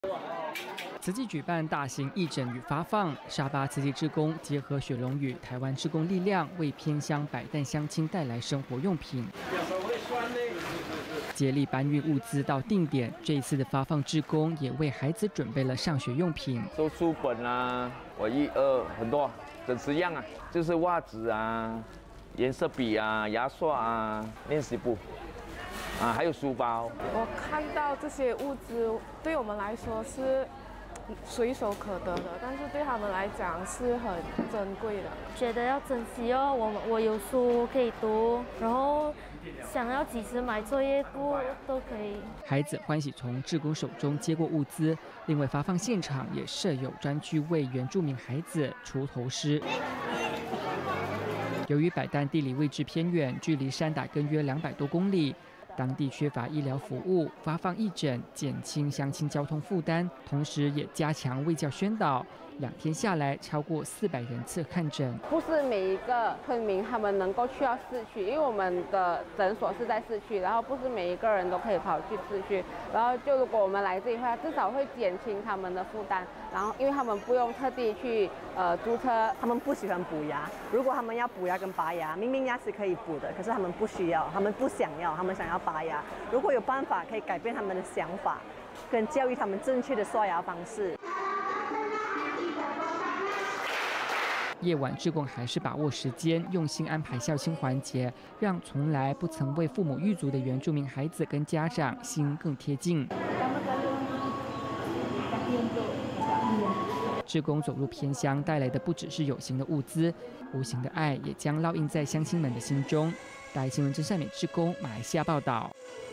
慈济举办大型义诊与发放，沙巴慈济志工结合雪龙与台湾志工力量，为偏乡百担乡亲带来生活用品，接力搬运物资到定点。这一次的发放志工也为孩子准备了上学用品， 收书本啊，很多整10样啊，就是袜子啊、颜色笔啊、牙刷啊、练习簿。 还有书包。 我看到这些物资对我们来说是随手可得的，但是对他们来讲是很珍贵的。 觉得要珍惜哦，我有书可以读，然后想要几时买作业簿都可以。 孩子欢喜从志工手中接过物资，另外发放现场也设有专区为原住民孩子除头诗。 由于百担地理位置偏远，距离山打根约200多公里。 当地缺乏医疗服务，发放义诊，减轻乡亲交通负担，同时也加强卫教宣导。2天下来，超过400人次看诊。 不是每一个村民他们能够去到市区，因为我们的诊所是在市区，然后不是每一个人都可以跑去市区。然后就如果我们来这里的话，至少会减轻他们的负担。然后因为他们不用特地去租车， 他们不喜欢补牙。如果他们要补牙跟拔牙，明明牙齿可以补的，可是他们不需要，他们不想要，他们想要拔牙。如果有办法可以改变他们的想法，跟教育他们正确的刷牙方式。 夜晚，志工还是把握时间，用心安排孝亲环节，让从来不曾为父母育足的原住民孩子跟家长心更贴近。志工走入偏乡，带来的不只是有形的物资，无形的爱也将烙印在乡亲们的心中。大爱新闻真善美志工马来西亚报道。